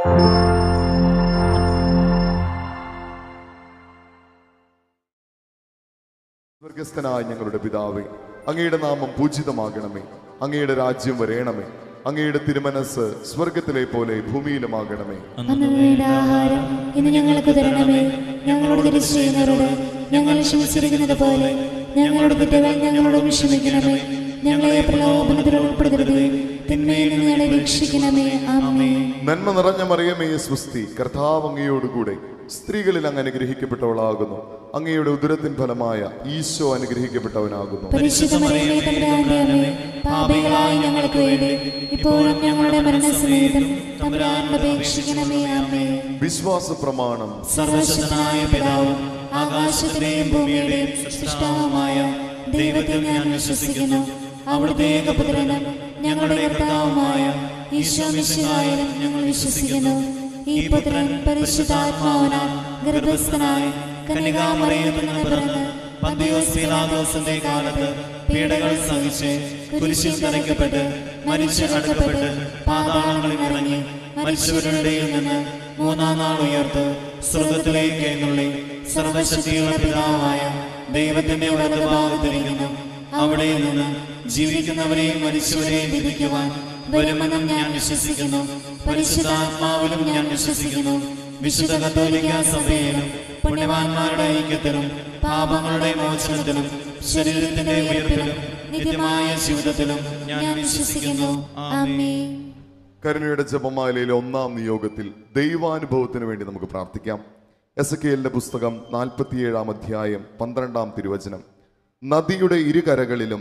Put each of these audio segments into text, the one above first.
സ്വർഗസ്ഥനായ ഞങ്ങളുടെ പിതാവേ, അങ്ങയുടെ നാമം പൂജിതമാകണമേ. അങ്ങയുടെ രാജ്യം വരേണമേ. അങ്ങയുടെ തിരുമനസ് സ്വർഗത്തിലെ പോലെ ഭൂമിയിലുമാകണമേ. ആഹാരം ഇന്ന് ഞങ്ങൾക്ക് തരണമേ. ഞങ്ങളോട് തെറ്റ് ചെയ്യുന്നവരോട് ഞങ്ങൾ ക്ഷമിച്ചിരിക്കുന്നത് പോലെ ഞങ്ങളുടെ തെറ്റുകൾ ഞങ്ങളോട് ക്ഷമിക്കണമേ. ഞങ്ങളെ പ്രലോഭനത്തിൽ ഉൾപ്പെടുത്തരുതേ, തിന്മയിൽ നിന്ന് ഞങ്ങളെ രക്ഷിക്കണമേ. ആമേൻ. നന്മ നിറഞ്ഞ മറിയമേ സ്വസ്തി, കർത്താവ് അങ്ങയോടുകൂടെ സ്ത്രീകളിൽ അങ്ങ് അനുഗ്രഹിക്കപ്പെട്ടവളാകുന്നു. അങ്ങയുടെ ഉദരത്തിൻ ഫലമായ ഈശോ അനുഗ്രഹിക്കപ്പെട്ടവനാകുന്നു. പരിശുദ്ധ മറിയമേ തമ്പുരാന്റെ അമ്മേ, പാപികളായ ഞങ്ങൾക്ക് വേണ്ടി ഇപ്പോഴും ഞങ്ങളുടെ മരണസമയത്തും തമ്പുരാനോട് അപേക്ഷിക്കണമേ. ആമേൻ. വിശ്വാസ പ്രമാണം. സർവശക്തനായ പിതാവും ആകാശത്തിന്റെയും ഭൂമിയുടെയും സൃഷ്ടാവുമായ ദൈവത്തിൽ ഞാൻ വിശ്വസിക്കുന്നു. അവിടുത്തെ ഏകപുത്രനും ഞങ്ങളുടെ കർത്താവുമായ ഈശോ മിശിഹായിലും ഞങ്ങൾ വിശ്വസിക്കുന്നു. ഈ പുത്രൻ പരിശുദ്ധാത്മാവിനാൽ ഗർഭസ്ഥനായി കന്യകാമറിയത്തിൽ നിന്ന് പിറന്ന് പന്തിയോസ് പീലാത്തോസിന്റെ കാലത്ത് പീഡകൾ സഹിച്ച് കുരിശിൽ തറയ്ക്കപ്പെട്ട് മരിച്ച് അടക്കപ്പെട്ട് പാതാളങ്ങളിൽ ഇറങ്ങി മരിച്ചവരുടെ ഇടയിൽ നിന്ന് മൂന്നാം നാൾ ഉയർത്ത് സ്വർഗത്തിലേക്ക് എഴുന്നള്ളി സർവശക്തിയുള്ള പിതാവായ ദൈവത്തിന്റെ വലതുഭാഗത്തിരിക്കുന്നു. അവിടെ നിന്ന് ജീവിക്കുന്നവരെയും മരിച്ചവരെയും വിധിക്കുവാൻ വരുമെന്നും ഞാൻ വിശ്വസിക്കുന്നു. പരിശുദ്ധാത്മാവിലും ഞാൻ വിശ്വസിക്കുന്നു. വിശുദ്ധ കത്തോലിക്ക സഭയിലും പുണ്യവാന്മാരുടെ ഐക്യത്തിലും പാപങ്ങളുടെ മോചനത്തിലും ശരീരത്തിന്റെ ഉയർപ്പിലും നിത്യമായ ജീവിതത്തിലും ഞാൻ വിശ്വസിക്കുന്നു. ആമേൻ. കരുണയുടെ ജപമാലയിലെ 1-ാം നിയോഗത്തിൽ ദൈവാനുഭവത്തിന് വേണ്ടി നമുക്ക് പ്രാർത്ഥിക്കാം. എസെക്കിയേലിന്റെ പുസ്തകം 47-ാം അധ്യായം 12-ാം തിരുവചനം. നദിയുടെ ഇരുകരകളിലും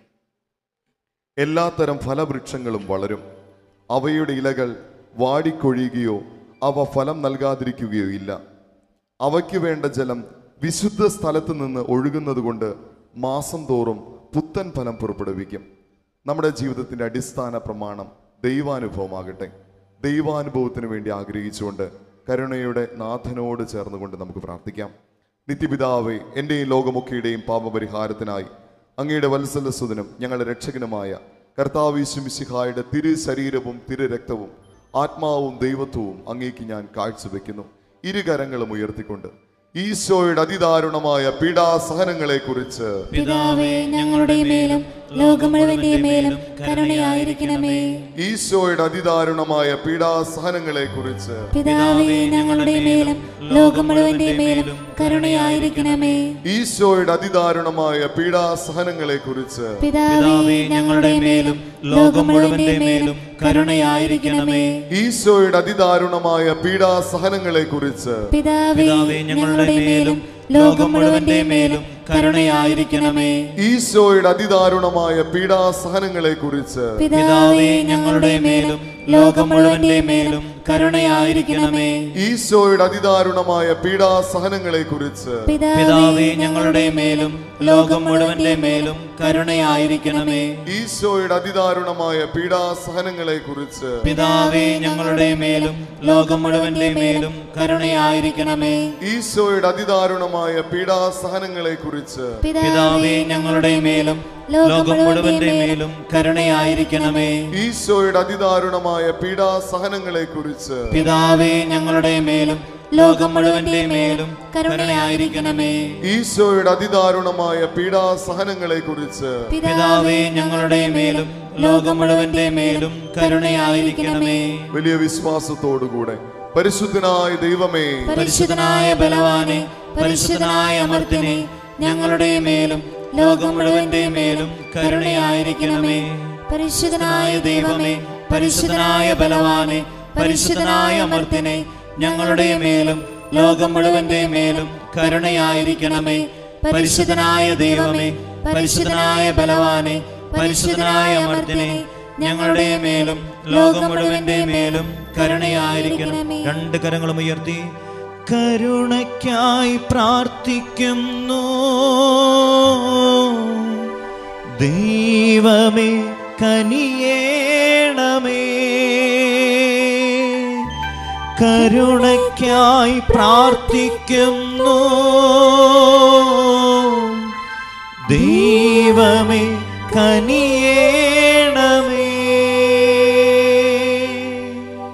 എല്ലാത്തരം ഫലവൃക്ഷങ്ങളും വളരും. അവയുടെ ഇലകൾ വാടിക്കൊഴിയുകയോ അവ ഫലം നൽകാതിരിക്കുകയോ ഇല്ല. അവയ്ക്ക് വേണ്ട ജലം വിശുദ്ധ സ്ഥലത്ത് നിന്ന് ഒഴുകുന്നത് കൊണ്ട് മാസം തോറും പുത്തൻ ഫലം പുറപ്പെടുവിക്കും. നമ്മുടെ ജീവിതത്തിൻ്റെ അടിസ്ഥാന പ്രമാണം ദൈവാനുഭവമാകട്ടെ. ദൈവാനുഭവത്തിന് വേണ്ടി ആഗ്രഹിച്ചുകൊണ്ട് കരുണയുടെ നാഥനോട് ചേർന്നുകൊണ്ട് നമുക്ക് പ്രാർത്ഥിക്കാം. നിത്യപിതാവേ, എൻ്റെയും ലോകമൊക്കെയുടെയും പാപപരിഹാരത്തിനായി അങ്ങയുടെ വത്സലസുതനും ഞങ്ങളുടെ രക്ഷകനുമായ കർത്താവ് യേശു മിശിഹായുടെ തിരു ശരീരവും തിരു രക്തവും ആത്മാവും ദൈവത്വവും അങ്ങേക്ക് ഞാൻ കാഴ്ചവെക്കുന്നു. ഇരുകരങ്ങളും ഉയർത്തിക്കൊണ്ട് ഈശോയുടെ അതിദാരുണമായ പീഡാസഹനങ്ങളെ കുറിച്ച് പിതാവേ ഞങ്ങളുടെ മേലും ലോകം മുഴുവന്റെ മേലും കരുണയായിരിക്കണമേ. ഈശോയുടെ അതിദാരുണമായ പീഡാസഹനങ്ങളെ കുറിച്ച് പിതാവേ ഞങ്ങളുടെ മേലും ലോകം മുഴുവന്റെ മേലും കരുണയായിരിക്കണമേ. ഈശോയുടെ അതിദാരുണമായ പീഡാസഹനങ്ങളെ കുറിച്ച് പിതാവേ ഞങ്ങളുടെ മേലും ലോകം മുഴുവന്റെ മേലും കരുണയായിരിക്കണമേ. ഈശോയുടെ അതിദാരുണമായ പീഡാസഹനങ്ങളെ കുറിച്ച് പിതാവേ ഞങ്ങളുടെ മേലും ലോകം മുഴുവന്റെ മേലും കരുണയായിരിക്കണമേ. ഈശോയുടെ അതിദാരുണമായ പീഡാസഹനങ്ങളെ കുറിച്ച് പിതാവേ ഞങ്ങളുടെ മേലും ലോകം മുഴുവന്റെ മേലും കരുണയായിരിക്കണമേ. ഈശോയുടെ അതിദാരുണമായ പീഡാസഹനങ്ങളെ കുറിച്ച് പിതാവേ ഞങ്ങളുടെ മേലും ലോകം മുഴുവന്റെ മേലും കരുണയായിരിക്കണമേ. ഈശോയുടെ അതിദാരുണമായ പീഡാസഹനങ്ങളെ കുറിച്ച് പിതാവേ ഞങ്ങളുടെ മേലും ലോകം മുഴുവന്റെ മേലും കരുണയായിരിക്കണമേ. ഈശോയുടെ അതിദാരുണമായ പീഡാസഹനങ്ങളെ കുറിച്ച് പിതാവേ ഞങ്ങളുടെ മേലും ലോകം മുഴുവന്റെ മേലും കരുണയായിരിക്കണമേ. ഈശോയുടെ അതിദാരുണമായ പീഡാസഹനങ്ങളെ കുറിച്ച് പിതാവേ ഞങ്ങളുടെ മേലും ലോകം മുഴുവന്റെ മേലും കരുണയായിരിക്കണമേ. ഈശോയുടെ അതിദാരുണമായ പീഡാസഹനങ്ങളെ കുറിച്ച് പിതാവേ ഞങ്ങളുടെ മേലും ലോകം മുഴുവന്റെ മേലും കരുണയായിരിക്കണമേ. വലിയ വിശ്വാസത്തോടുകൂടെ പരിശുദ്ധനായ ദൈവമേ, പരിശുദ്ധനായ ബലവാനെ, പരിശുദ്ധനായ അമർത്തിനെ, ഞങ്ങളുടെ മേലും ലോകം മുഴുവന്റെ മേലും കരുണയായിരിക്കണമേ. പരിശുദ്ധനായ ദൈവമേ, പരിശുദ്ധനായ ബലവാനെ, പരിശുദ്ധനായ അമർത്തിനെ, ഞങ്ങളുടെ മേലും ലോകം മുഴുവന്റെ മേലും കരുണയായിരിക്കണമേ. പരിശുദ്ധനായ ദൈവമേ, പരിശുദ്ധനായ ബലവാനെ, പരിശുദ്ധനായ അമർത്തിനെ, ഞങ്ങളുടെ മേലും ലോകം മുഴുവന്റെ മേലും കരുണയായിരിക്കണമേ. രണ്ട് കരങ്ങളും ഉയർത്തി കരുണയ്ക്കായി പ്രാർത്ഥിക്കുന്നു. ദൈവമേ കനിയേണമേ, കരുണയ്ക്കായി പ്രാർത്ഥിക്കുന്നു. ദൈവമേ കനിയേണമേ.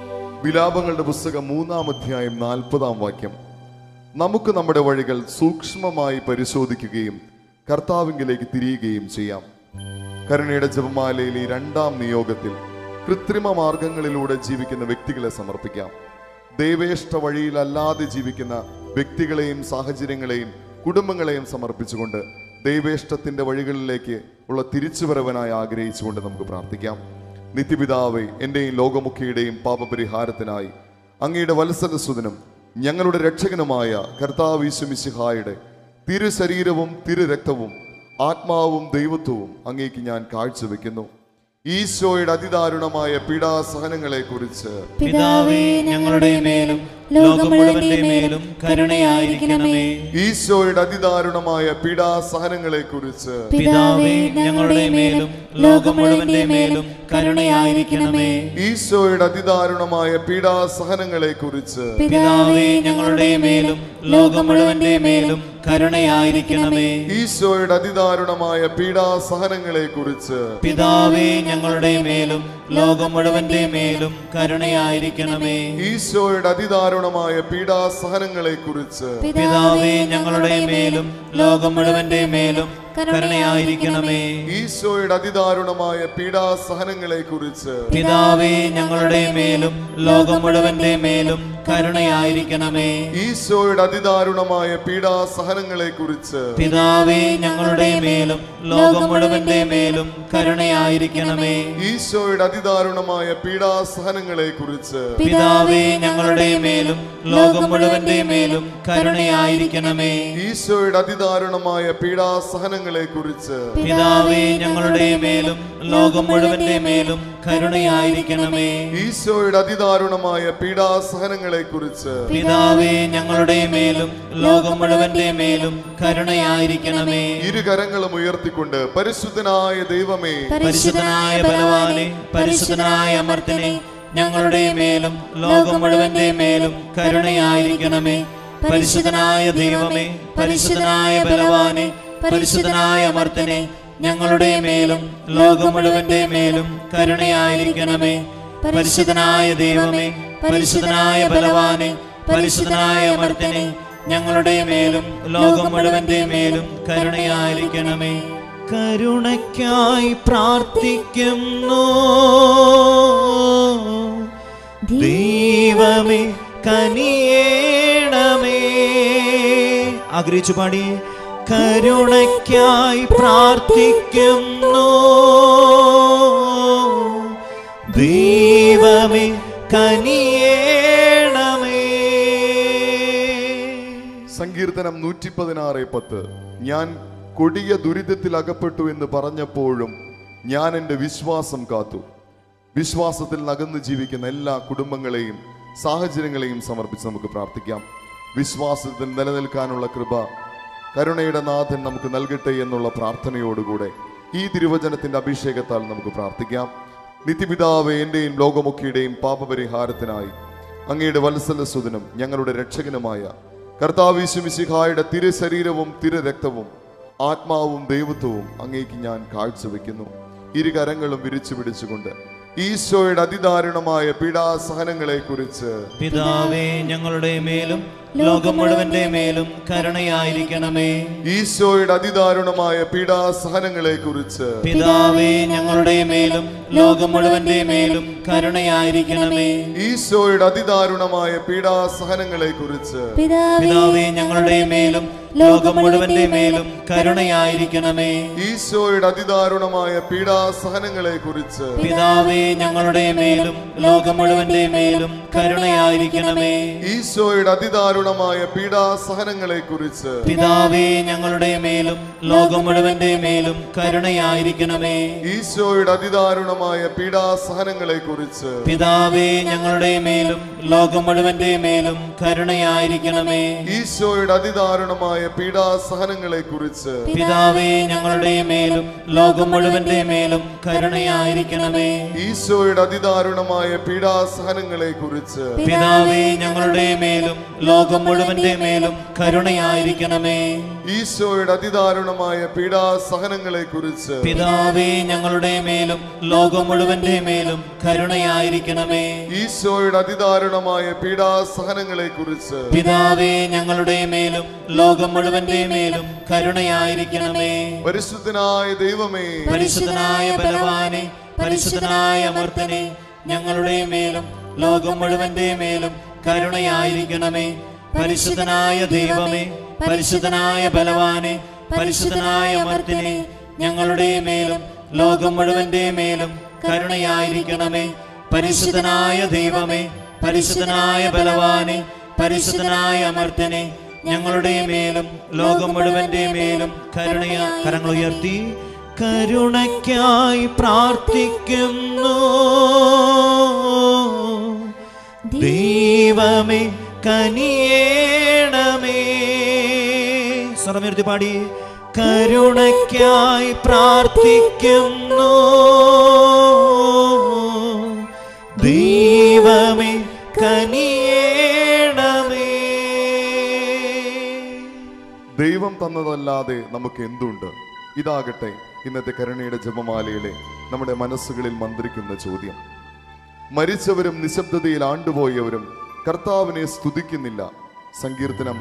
വിലാപങ്ങളുടെ പുസ്തകം 3-ാം അധ്യായം 40-ാം വാക്യം. നമുക്ക് നമ്മുടെ വഴികൾ സൂക്ഷ്മമായി പരിശോധിക്കുകയും കർത്താവിങ്കിലേക്ക് തിരിയുകയും ചെയ്യാം. കരുണയുടെ ജപമാലയിൽ ഈ 2-ാം നിയോഗത്തിൽ കൃത്രിമ മാർഗങ്ങളിലൂടെ ജീവിക്കുന്ന വ്യക്തികളെ സമർപ്പിക്കാം. ദൈവേഷ്ട വഴിയിലല്ലാതെ ജീവിക്കുന്ന വ്യക്തികളെയും സാഹചര്യങ്ങളെയും കുടുംബങ്ങളെയും സമർപ്പിച്ചുകൊണ്ട് ദൈവേഷ്ടത്തിന്റെ വഴികളിലേക്ക് ഉള്ള തിരിച്ചുവരവനായി ആഗ്രഹിച്ചുകൊണ്ട് നമുക്ക് പ്രാർത്ഥിക്കാം. നിത്യപിതാവേ, എന്റെയും ലോകമുഖിയുടെയും പാപപരിഹാരത്തിനായി അങ്ങയുടെ വത്സലസുതനും ഞങ്ങളുടെ രക്ഷകനുമായ കർത്താവ് യേശു മിശിഹായുടെ തിരു ശരീരവും തിരു രക്തവും ആത്മാവും ദൈവത്വവും അങ്ങേക്ക് ഞാൻ കാഴ്ചവെക്കുന്നു. ഈശോയുടെ അതിദാരുണമായ പീഡാസഹനങ്ങളെ കുറിച്ച് പിതാവേ, ഞങ്ങളുടെ മേലും ലോകം മുഴുവന്റെ മേലും കരുണയായിരിക്കണമേ. ഈശോയുടെ അതിദാരുണമായ പീഡാസഹനങ്ങളെ കുറിച്ച് പിതാവേ, ഞങ്ങളുടെ മേലും ലോകം മുഴുവന്റെ മേലും കരുണയായിരിക്കണമേ. ഈശോയുടെ അതിദാരുണമായ പീഡാസഹനങ്ങളെ കുറിച്ച് പിതാവേ, ഞങ്ങളുടെ മേലും ലോകം മുഴുവന്റെ മേലും കരുണയായിരിക്കണമേ. ഈശോയുടെ അതിദാരുണമായ പീഡാസഹനങ്ങളെ കുറിച്ച് പിതാവേ, ഞങ്ങളുടെ മേലും ലോകം മുഴുവന്റെ മേലും കരുണയായിരിക്കണമേ. ഈശോയുടെ അതിദാരുണമായ പീഡാസഹനങ്ങളെ കുറിച്ച് പിതാവേ, ഞങ്ങളുടെ മേലും ലോകം മുഴുവന്റെ മേലും കരുണയായിരിക്കണമേ. ഈശോയുടെ അതിദാരുണമായ പീഡാസഹനങ്ങളെ കുറിച്ച് പിതാവേ, ഞങ്ങളുടെ മേലും ലോകം മുഴുവന്റെ മേലും കരുണയായിരിക്കണമേ. ഈശോയുടെ അതിദാരുണമായ പീഡാസഹനങ്ങളെ കുറിച്ച് പിതാവേ, ഞങ്ങളുടെ മേലും ലോകം മുഴുവന്റെ മേലും കരുണയായിരിക്കണമേ. ഈശോയുടെ അതിദാരുണമായ പീഡാസഹനങ്ങളെ കുറിച്ച് പിതാവേ, ഞങ്ങളുടെ മേലും ലോകം മുഴുവന്റെ മേലും കരുണയായിരിക്കണമേ. ഈശോയുടെ അതിദാരുണമായ പീഡാസഹനങ്ങളെ കുറിച്ച് പിതാവേ, ഞങ്ങളുടെ മേലും ലോകം മുഴുവന്റെ മേലും കരുണയായിരിക്കണമേ. ഈശോയുടെ അതിദാരുണമായ പീഡാസഹനങ്ങളെ കുറിച്ച് പിതാവേ, ഞങ്ങളുടെ മേലും ലോകം മുഴുവന്റെ മേലും കരുണയായിരിക്കണമേ. ഇരുകരങ്ങളും ഉയർത്തിക്കൊണ്ട് പരിശുദ്ധനായ ദൈവമേ, പരിശുദ്ധനായ ബലവാനെ, പരിശുദ്ധനായ അമർത്തനെ, ഞങ്ങളുടെ മേലും ലോകം മുഴുവന്റെ മേലും കരുണയായിരിക്കണമേ. പരിശുദ്ധനായ ദൈവമേ, പരിശുദ്ധനായ ബലവാനെ, പരിശുദ്ധനായ അമർത്തനെ, ഞങ്ങളുടെ മേലും ലോകം മുഴുവന്റെ മേലും കരുണയായിരിക്കണമേ. പരിശുദ്ധനായ ദൈവമേ, പരിശുദ്ധനായ ബലവാനെ, പരിശുദ്ധനായ അമർത്തനെ, ഞങ്ങളുടെ മേലും ലോകം മുഴുവന്റെ മേലും കരുണയായിരിക്കണമേ. കരുണയ്ക്കായി പ്രാർത്ഥിക്കുന്നു ദൈവമേ, കനിയേണമേ. ആഗ്രഹിച്ചു പാടി. കരുണയ്ക്കായി പ്രാർത്ഥിക്കുന്നു ദൈവമേ, കനിയേണമേ. സങ്കീർത്തനം 116:10. ഞാൻ കൊടിയ ദുരിതത്തിൽ അകപ്പെട്ടു എന്ന് പറഞ്ഞപ്പോഴും ഞാൻ എൻ്റെ വിശ്വാസം കാത്തു. വിശ്വാസത്തിൽ നകന്നു ജീവിക്കുന്ന എല്ലാ കുടുംബങ്ങളെയും സാഹചര്യങ്ങളെയും സമർപ്പിച്ച് നമുക്ക് പ്രാർത്ഥിക്കാം. വിശ്വാസത്തിൽ നിലനിൽക്കാനുള്ള കൃപ കരുണയുടെ നാഥൻ നമുക്ക് നൽകട്ടെ എന്നുള്ള പ്രാർത്ഥനയോടുകൂടെ ഈ തിരുവചനത്തിന്റെ അഭിഷേകത്താൽ നമുക്ക് പ്രാർത്ഥിക്കാം. നിത്യപിതാവേ, എന്റെയും ലോകമൊക്കെയുടെയും പാപപരിഹാരത്തിനായി അങ്ങയുടെ വത്സലസുതനും ഞങ്ങളുടെ രക്ഷകനുമായ കർത്താവ് യേശു മിശിഹായുടെ തിരു ശരീരവും തിരു രക്തവും ആത്മാവും ദൈവത്വവും അങ്ങേക്ക് ഞാൻ കാഴ്ചവെക്കുന്നു. ഇരുകരങ്ങളും വിരിച്ചു പിടിച്ചുകൊണ്ട് ഈശോയുടെ അതിദാരുണമായ പീഡാസഹനങ്ങളെ കുറിച്ച് പിതാവേ, ഞങ്ങളുടെ മേലും ലോകം മുഴുവന്റെ മേലും കരുണയായിരിക്കണമേ. ഈശോയുടെ അതിദാരുണമായ പീഡാസഹനങ്ങളെ കുറിച്ച് പിതാവേ, ഞങ്ങളുടെ മേലും ലോകം മുഴുവന്റെ മേലും കരുണയായിരിക്കണമേ. ഈശോയുടെ അതിദാരുണമായ പീഡാസഹനങ്ങളെ കുറിച്ച് പിതാവേ, ഞങ്ങളുടെ മേലും ലോകം മുഴുവന്റെ മേലും കരുണയായിരിക്കണമേ. ഈശോയുടെ അതിദാരുണമായ പീഡാസഹനങ്ങളെ കുറിച്ച് പിതാവേ, ഞങ്ങളുടെ മേലും ലോകം മുഴുവന്റെ മേലും കരുണയായിരിക്കണമേ. ഈശോയുടെ അതിദാരുണമായ പീഡാസഹനങ്ങളെ കുറിച്ച് പിതാവേ, ഞങ്ങളുടെ മേലും ലോകം മുഴുവന്റെ മേലും കരുണയായിരിക്കണമേ. ഈശോയുടെ അതിദാരുണമായ പീഡാസഹനങ്ങളെ കുറിച്ച് പിതാവേ, ഞങ്ങളുടെ മേലും ലോകം മുഴുവന്റെ മേലും കരുണയായിരിക്കണമേ. ഈശോയുടെ അതിദാരുണമായ പീഡാസഹനങ്ങളെ കുറിച്ച് പിതാവേ, ഞങ്ങളുടെ മേലും ലോകം മുഴുവന്റെ മേലും കരുണയായിരിക്കണമേ. ഈശോയുടെ അതിദാരുണമായ പീഡാസഹനങ്ങളെ കുറിച്ച് പിതാവേ, ഞങ്ങളുടെ മേലും ലോകം ലോകം മുഴുവന്റെ മേലും കരുണയായിരിക്കണമേ. ഈശോയുടെ അതിദാരുണമായ പീഡാസഹനങ്ങളെ കുറിച്ച് പിതാവേ ഞങ്ങളുടെ മേലും ലോകം മുഴുവന്റെ മേലും കരുണയായിരിക്കണമേ. ഈശോയുടെ അതിദാരുണമായ പീഡാസഹനങ്ങളെ കുറിച്ച് പിതാവേ ഞങ്ങളുടെ മേലും ലോകം മുഴുവന്റെ മേലും കരുണയായിരിക്കണമേ. പരിശുദ്ധനായ ദൈവമേ, പരിശുദ്ധനായ ബലവാനെ, പരിശുദ്ധനായ അമർത്തനെ, ഞങ്ങളുടെ മേലും ലോകം മുഴുവന്റെ മേലും കരുണയായിരിക്കണമേ. പരിശുദ്ധനായ ദൈവമേ, പരിശുദ്ധനായ ബലവാനെ, പരിശുദ്ധനായ അമർത്തനെ, ഞങ്ങളുടെ മേലും ലോകം മുഴുവന്റെ മേലും കരുണയായിരിക്കണമേ. പരിശുദ്ധനായ ദൈവമേ, പരിശുദ്ധനായ ബലവാനെ, പരിശുദ്ധനായ അമർത്തനെ, ഞങ്ങളുടെ മേലും ലോകം മുഴുവന്റെ മേലും കരങ്ങൾ ഉയർത്തി കരുണയ്ക്കായി പ്രാർത്ഥിക്കുന്നു. ദൈവമേ കനിയേണമേ. സ്വരമുയർത്തി പാടി. കരുണയ്ക്കായി പ്രാർത്ഥിക്കുന്നു. ദൈവമേ കനിയേണമേ. ദൈവം തന്നതല്ലാതെ നമുക്ക് എന്തുണ്ട്? ഇതാകട്ടെ ഇന്നത്തെ കരുണയുടെ ജപമാലയിലെ നമ്മുടെ മനസ്സുകളിൽ മന്ത്രിക്കുന്ന ചോദ്യം. മരിച്ചവരും നിശബ്ദതയിൽ ആണ്ടുപോയവരും കർത്താവിനെ സ്തുതിക്കുന്നില്ല. സങ്കീർത്തനം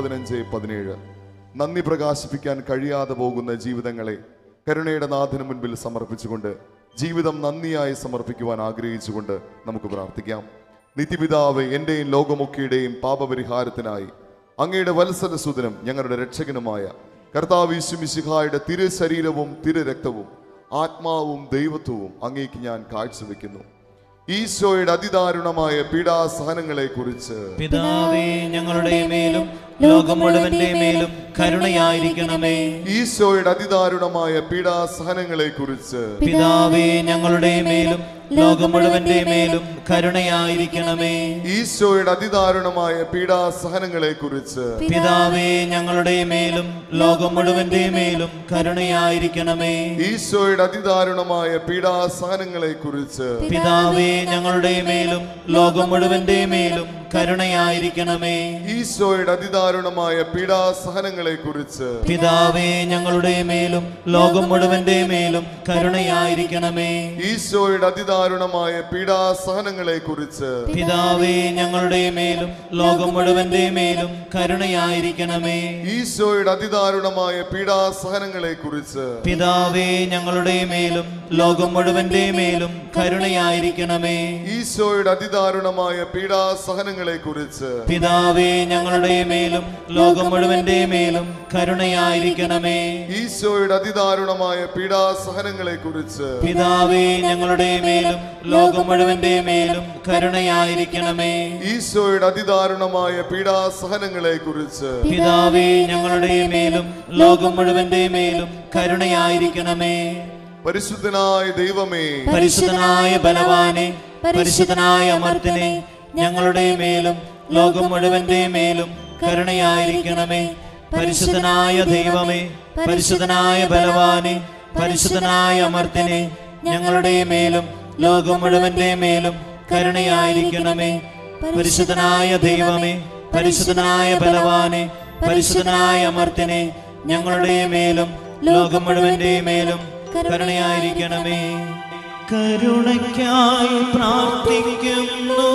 115:17. നന്ദി പ്രകാശിപ്പിക്കാൻ കഴിയാതെ പോകുന്ന ജീവിതങ്ങളെ കരുണയുടെ നാഥന് മുൻപിൽ സമർപ്പിച്ചുകൊണ്ട് ജീവിതം നന്ദിയായി സമർപ്പിക്കുവാൻ ആഗ്രഹിച്ചുകൊണ്ട് നമുക്ക് പ്രാർത്ഥിക്കാം. നിത്യപിതാവേ, എന്റെയും ലോകമൊക്കെയുടെയും പാപപരിഹാരത്തിനായി അങ്ങയുടെ വത്സലസുതനും ഞങ്ങളുടെ രക്ഷകനുമായ കർത്താവ് യേശു മിശിഹായുടെ തിരു ശരീരവും തിരു രക്തവും ആത്മാവും ദൈവത്വവും അങ്ങേക്ക് ഞാൻ കാഴ്ചവെക്കുന്നു. ഈശോയുടെ അതിദാരുണമായ പീഡാസഹനങ്ങളെ കുറിച്ച് പിതാവേ ഞങ്ങളുടെ മേലും ലോകം മുഴുവന്റെ മേലും കരുണയായിരിക്കണമേ. ഈശോയുടെ അതിദാരുണമായ പീഡാസഹനങ്ങളെ കുറിച്ച് പിതാവേ ഞങ്ങളുടെ മേലും ലോകം മുഴുവന്റെ മേലും കരുണയായിരിക്കണമേ. ഈശോയുടെ അതിദാരുണമായ പീഡാസഹനങ്ങളെ കുറിച്ച് പിതാവേ ഞങ്ങളുടെ മേലും ലോകം മുഴുവന്റെ മേലും കരുണയായിരിക്കണമേ. ഈശോയുടെ അതിദാരുണമായ പീഡാസഹനങ്ങളെ കുറിച്ച് പിതാവേ ഞങ്ങളുടെ മേലും ലോകം മുഴുവന്റെ മേലും കരുണയായിരിക്കണമേ. ഈശോയുടെ അതിദാരുണമായ പീഡാസഹനങ്ങളെ കുറിച്ച് പിതാവേ ഞങ്ങളുടെ മേലും ലോകം മുഴുവന്റെ മേലും കരുണയായിരിക്കണമേ. ഈശോയുടെ അതിദാരുണമായ പീഡാസഹനങ്ങളെ കുറിച്ച് പിതാവേ ഞങ്ങളുടെ മേലും ലോകം മുഴുവന്റെ മേലും കരുണയായിരിക്കണമേ. ഈശോയുടെ അതിദാരുണമായ പീഡാസഹനങ്ങളെ കുറിച്ച് പിതാവേ ഞങ്ങളുടെ മേലും ലോകം മുഴുവന്റെ മേലും കരുണയായിരിക്കണമേ. ഈശോയുടെ അതിദാരുണമായ പീഡാസഹനങ്ങളെ കുറിച്ച് പിതാവേ ഞങ്ങളുടെ മേലും ലോകം മുഴുവന്റെ മേലും കരുണയായിരിക്കണമേ. ഈശോയുടെ അതിദാരുണമായ പീഡാസഹനങ്ങളെ കുറിച്ച് പിതാവേ ഞങ്ങളുടെ മേലും ലോകം മുഴുവന്റെ മേലും കരുണയായിരിക്കണമേ. ഈശോയുടെ അതിദാരുണമായ പീഡാസഹനങ്ങളെ കുറിച്ച് പിതാവേ ഞങ്ങളുടെ മേലും ലോകം മുഴുവന്റെ മേലും കരുണയായിരിക്കണമേ. പരിശുദ്ധനായ ദൈവമേ, പരിശുദ്ധനായ ബലവാനെ, പരിശുദ്ധനായ അമർത്തനെ, ഞങ്ങളുടെ മേലും ലോകം മുഴുവന്റെ മേലും കരുണയായിരിക്കണമേ. പരിശുദ്ധനായ ദൈവമേ, പരിശുദ്ധനായ ബലവാനെ, പരിശുദ്ധനായ അമർത്തനെ, ഞങ്ങളുടെ മേലും ലോകം മുഴുവന്റെ മേലും കരുണയായിരിക്കണമേ. പരിശുദ്ധനായ ദൈവമേ, പരിശുദ്ധനായ ബലവാനെ, പരിശുദ്ധനായ അമർത്തനെ, ഞങ്ങളുടെ മേലും ലോകം മുഴുവന്റെ മേലും കരുണയായിരിക്കണമേ. കരുണയ്ക്കായി പ്രാർത്ഥിക്കുന്നു.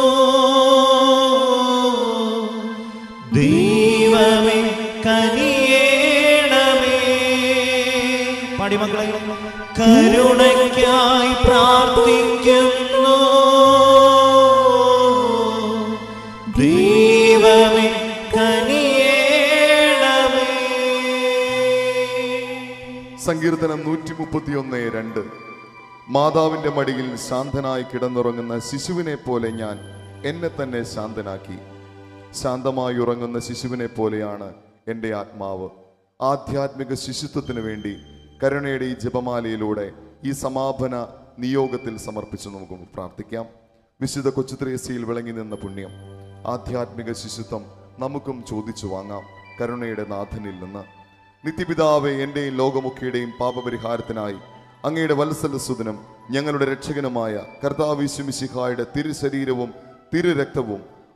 ദൈവമേ കനിയേണമേ. പാടി മക്കളെ. കരുണയ്ക്കായി പ്രാർത്ഥിക്കുന്നു. ദൈവമേ കനിയേണമേ. സങ്കീർത്തനം 131:2. മാതാവിന്റെ മടിയിൽ ശാന്തനായി കിടന്നുറങ്ങുന്ന ശിശുവിനെ പോലെ ഞാൻ എന്നെ തന്നെ ശാന്തനാക്കി. ശാന്തമായി ഉറങ്ങുന്ന ശിശുവിനെ പോലെയാണ് എൻ്റെ ആത്മാവ്. ആധ്യാത്മിക ശിശുത്വത്തിന് വേണ്ടി കരുണയുടെ ഈ ജപമാലയിലൂടെ ഈ സമാപന നിയോഗത്തിൽ സമർപ്പിച്ച് നമുക്ക് പ്രാർത്ഥിക്കാം. വിശുദ്ധ കൊച്ചുത്രേസ്യയിൽ വിളങ്ങി നിന്ന പുണ്യം ആധ്യാത്മിക ശിശുത്വം നമുക്കും ചോദിച്ചു വാങ്ങാം കരുണയുടെ നാഥനിൽ നിന്ന്. നിത്യപിതാവേ, എൻ്റെയും ലോകമൊക്കെയുടെയും പാപപരിഹാരത്തിനായി അങ്ങയുടെ വത്സലസുതനും ഞങ്ങളുടെ രക്ഷകനുമായ കർത്താവ് യേശു മിശിഹായുടെ തിരു ശരീരവും തിരു രക്തവും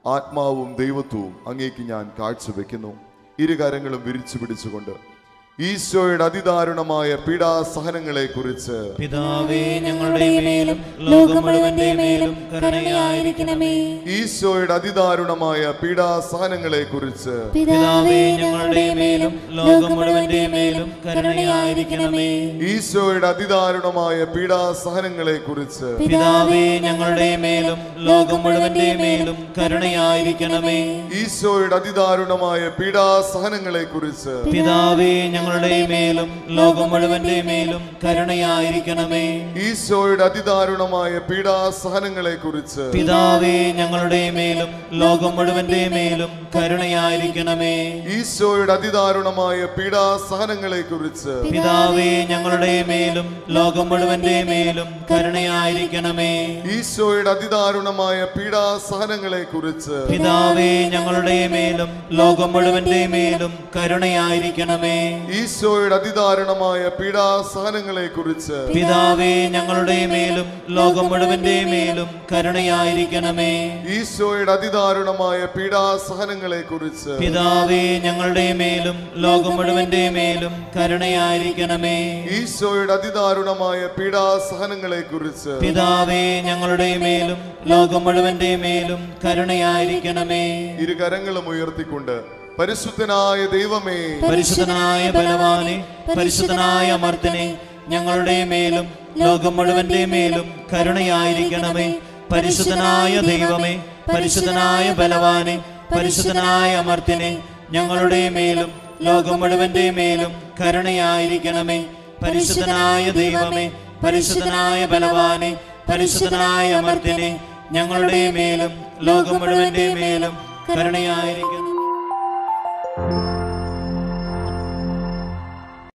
ആത്മാവും ദൈവത്വവും അങ്ങേക്ക് ഞാൻ കാഴ്ചവെക്കുന്നു. ഇരുകരങ്ങളും വിരിച്ചു പിടിച്ചുകൊണ്ട് ഈശോയുടെ അതിദാരുണമായ പീഡാസഹനങ്ങളെ കുറിച്ച് പിതാവേ ഞങ്ങളുടെ മേലും ലോകം മുഴുവന്റെ മേലും കരുണയായിരിക്കണമേ. ഈശോയുടെ അതിദാരുണമായ പീഡാസഹനങ്ങളെ കുറിച്ച് പിതാവേ ഞങ്ങളുടെ മേലും ലോകം മുഴുവന്റെ മേലും കരുണയായിരിക്കണമേ. ഈശോയുടെ അതിദാരുണമായ പീഡാസഹനങ്ങളെ കുറിച്ച് പിതാവേ ഞങ്ങളുടെ മേലും ലോകം മുഴുവന്റെ മേലും കരുണയായിരിക്കണമേ. ഈശോയുടെ അതിദാരുണമായ പീഡാസഹനങ്ങളെ കുറിച്ച് പിതാവേ ഞങ്ങളുടെ മേലും ലോകം മുഴുവന്റെ മേലും കരുണയായിരിക്കണമേ. ഈശോയുടെ അതിദാരുണമായ പീഡാസഹനങ്ങളെ കുറിച്ച് പിതാവേ ഞങ്ങളുടെ മേലും ലോകം മുഴുവന്റെ മേലും കരുണയായിരിക്കണമേ. ഈശോയുടെ അതിദാരുണമായ പീഡാസഹനങ്ങളെ കുറിച്ച് പിതാവേ ഞങ്ങളുടെ മേലും ലോകം മുഴുവന്റെ മേലും കരുണയായിരിക്കണമേ. ഈശോയുടെ അതിദാരുണമായ പീഡാസഹനങ്ങളെ കുറിച്ച് പിതാവേ ഞങ്ങളുടെ മേലും ലോകം മുഴുവന്റെ മേലും കരുണയായിരിക്കണമേ. ഈശോയുടെ അതിദാരുണമായ പീഡാസഹനങ്ങളെ കുറിച്ച് പിതാവേ ഞങ്ങളുടെ മേലും ലോകം മുഴുവന്റെ മേലും കരുണയായിരിക്കണമേ. ഈശോയുടെ അതിദാരുണമായ പീഡാസഹനങ്ങളെ കുറിച്ച് പിതാവേ ഞങ്ങളുടെ മേലും ലോകം മുഴുവന്റെ മേലും കരുണയായിരിക്കണമേ. ഈശോയുടെ അതിദാരുണമായ പീഡാസഹനങ്ങളെ കുറിച്ച് പിതാവേ ഞങ്ങളുടെ മേലും ലോകം മുഴുവന്റെ മേലും കരുണയായിരിക്കണമേ. ഇരുകരങ്ങളും ഉയർത്തിക്കൊണ്ട് പരിശുദ്ധനായ ദൈവമേ, പരിശുദ്ധനായ ബലവാനെ, പരിശുദ്ധനായ അമർത്തനെ, ഞങ്ങളുടെ മേലും ലോകം മുഴുവന്റെ മേലും കരുണയായിരിക്കണമേ. പരിശുദ്ധനായ ദൈവമേ, പരിശുദ്ധനായ ബലവാനെ, പരിശുദ്ധനായ അമർത്തനെ, ഞങ്ങളുടെ മേലും ലോകം മുഴുവന്റെ മേലും കരുണയായിരിക്കണമേ. പരിശുദ്ധനായ ദൈവമേ, പരിശുദ്ധനായ ബലവാനെ, പരിശുദ്ധനായ അമർത്തനെ, ഞങ്ങളുടെ മേലും ലോകം മുഴുവന്റെ മേലും കരുണയായിരിക്കണമേ.